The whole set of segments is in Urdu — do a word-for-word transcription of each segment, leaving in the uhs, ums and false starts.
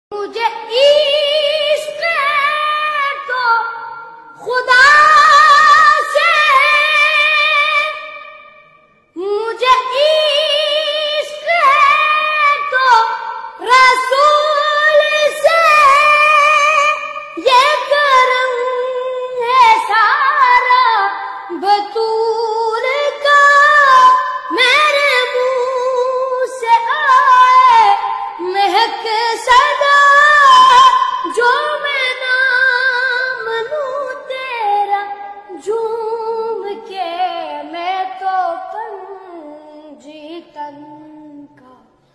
مجھے عشق ہے تو خدا سے، مجھے عشق ہے تو رسول سے، یہ کرم ہے سارا بطول کا، میرے منہ سے آئے مہک صدا، جو میں نام لوں تیرا جھوم کے، میں تو پنجی تن کا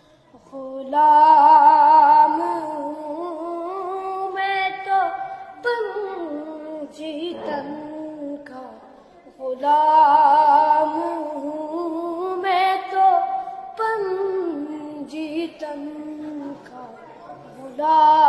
غلام ہوں، میں تو پنجی تن کا غلام ہوں، میں تو پنجی تن کا غلام